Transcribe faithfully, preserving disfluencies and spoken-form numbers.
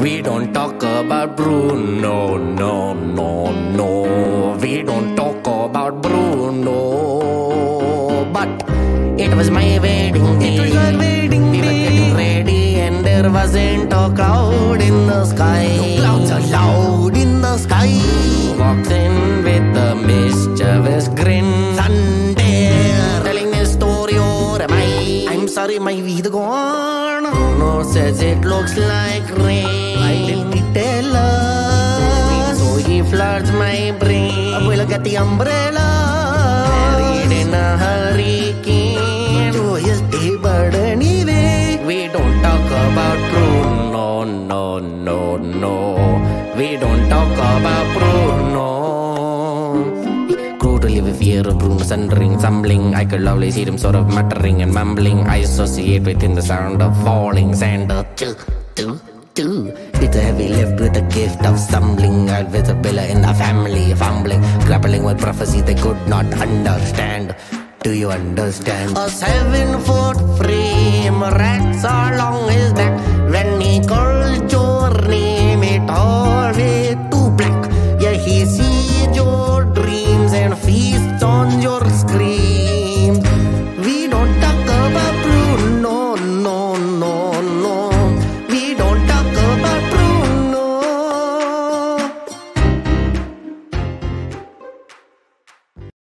We don't talk about Bruno, no, no, no. We don't talk about Bruno. But it was my wedding day. It was our wedding we day. We were getting ready and there wasn't a cloud in the sky. No clouds allowed in the sky. Walks in with a mischievous grin. Sunday, telling a story or am I? I'm sorry, my vida gone. No says it looks like rain. Why did he tell us? So he floods my brain. We'll get the umbrella. Buried in a hurricane. Joyous day, but anyway, we don't talk about Bruno, no, no, no. We don't talk about Bruno. Grew to live with fear of Bruno sundering, stumbling. I could lovely see them sort of muttering and mumbling. I associate within the sound of falling sand. Do, do, do. It's a heavy lift with the gift of stumbling. Out with a pillar in the family, fumbling, grappling with prophecy they could not understand. Do you understand? A seven foot frame, rats along his back when he